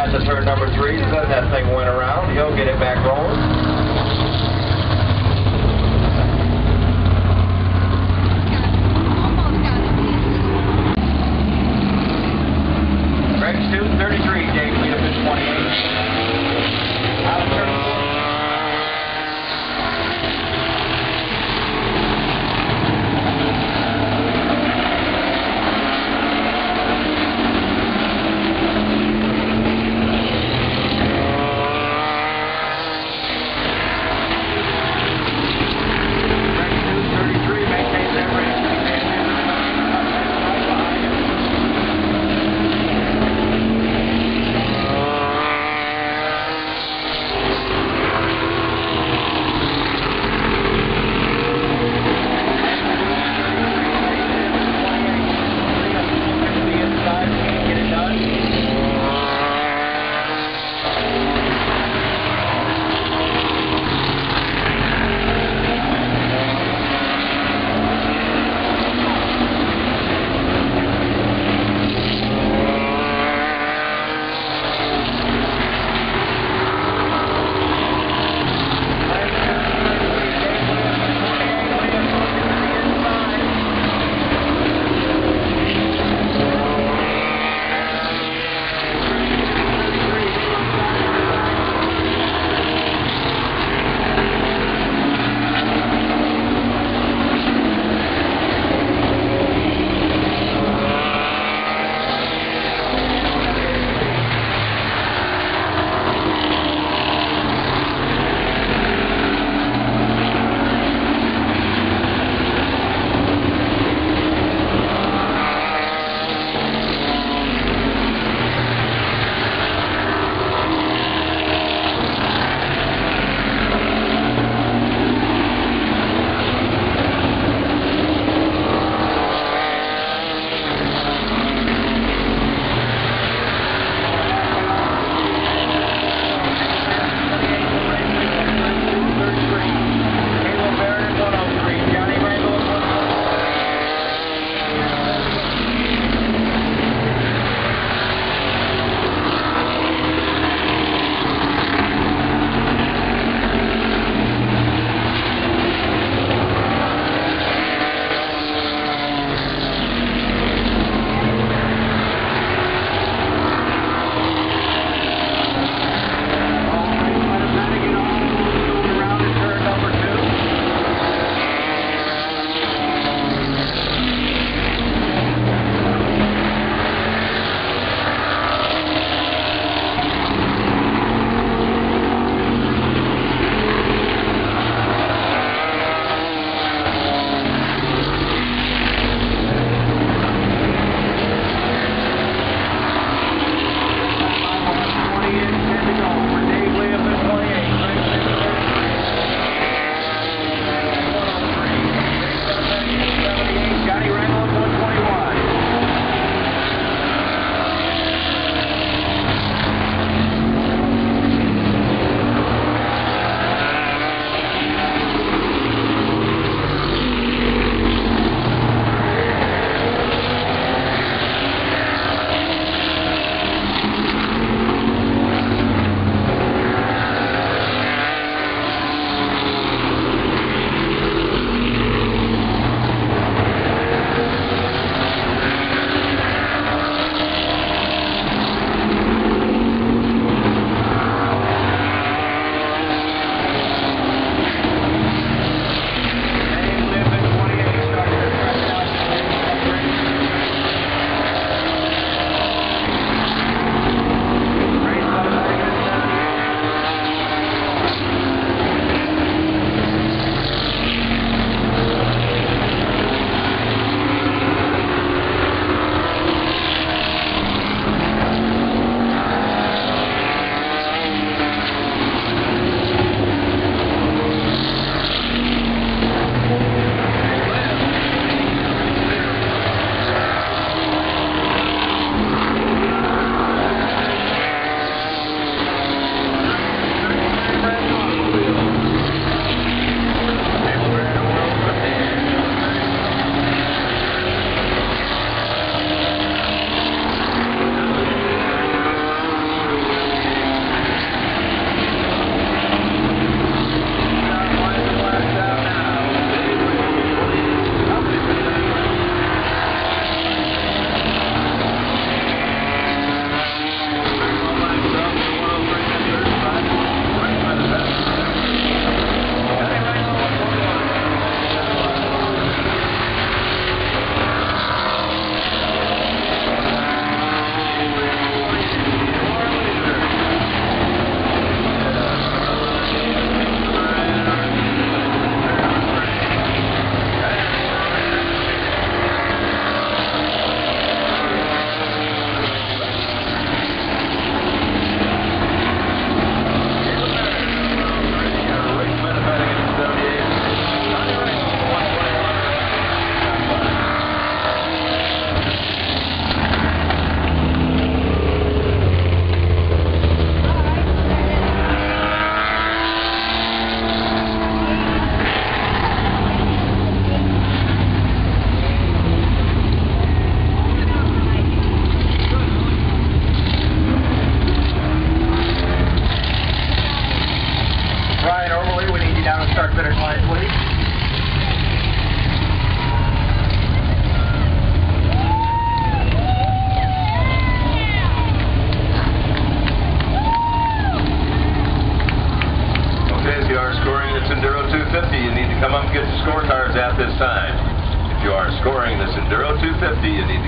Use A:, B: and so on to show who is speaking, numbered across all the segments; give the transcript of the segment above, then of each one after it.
A: got to turn number 3, then that thing went around. He'll get it back rolling. Greg's 233, Dave lead up at 28. Out of turn 4.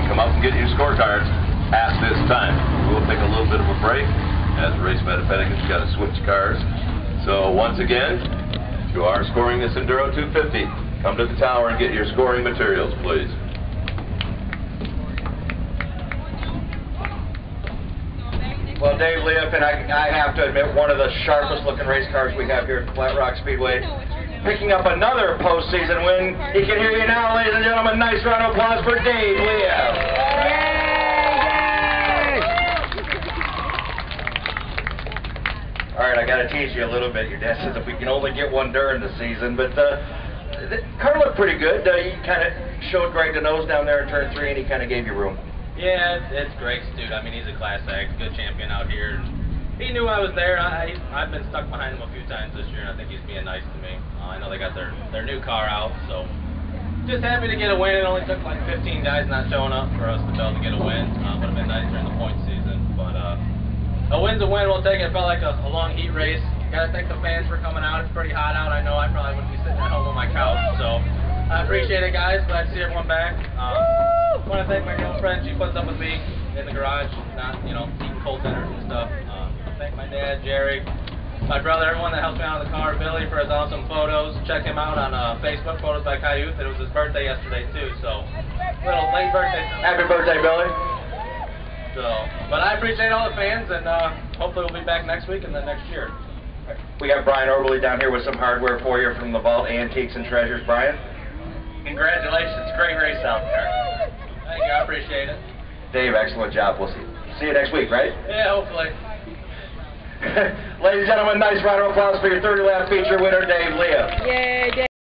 B: come up and get your scorecards at this time. We'll take a little bit of a break as race Metapedicus got to switch cars. So once again, if you are scoring this Enduro 250, come to the tower and get your scoring materials, please.
A: Well, Dave Leif, and I have to admit, one of the sharpest looking race cars we have here at Flat Rock Speedway, picking up another postseason win. He can hear you now, ladies and gentlemen. Nice round of applause for Dave Leif. All right, I got to tease you a little bit. Your dad says if we can only get one during the season, but the car looked pretty good. You kind of showed Greg the nose down there in turn 3, and he kind of gave you room.
C: Yeah, it's Greg's dude. I mean, he's a class act, good champion out here. He knew I was there. I've been stuck behind him a few times this year, and I think he's being nice to me. I know they got their new car out, so just happy to get a win. It only took like 15 guys not showing up for us to be able to get a win. Would have been nice during the point season, but a win's a win. We'll take it. It felt like a long heat race. Gotta thank the fans for coming out. It's pretty hot out. I know I probably wouldn't be sitting at home on my couch, so I appreciate it, guys. Glad to see everyone back. I want to thank my girlfriend. She puts up with me in the garage, not, eating cold dinners and stuff. Thank my dad, Jerry, my brother, everyone that helps me out in the car, Billy, for his awesome photos. Check him out on Facebook, Photos by Coyote. It was his birthday yesterday, too, so little late birthday.
A: Happy birthday, Billy.
C: So, but I appreciate all the fans, and hopefully we'll be back next week and then next year.
A: We got Brian Overly down here with some hardware for you from the Vault Antiques and Treasures. Brian?
C: Congratulations, great race out there. Thank you, I appreciate it.
A: Dave, excellent job. We'll see you next week, right?
C: Yeah, hopefully.
A: Ladies and gentlemen, nice round of applause for your 30 lap feature winner, Dave Leif.
D: Yay, Dave.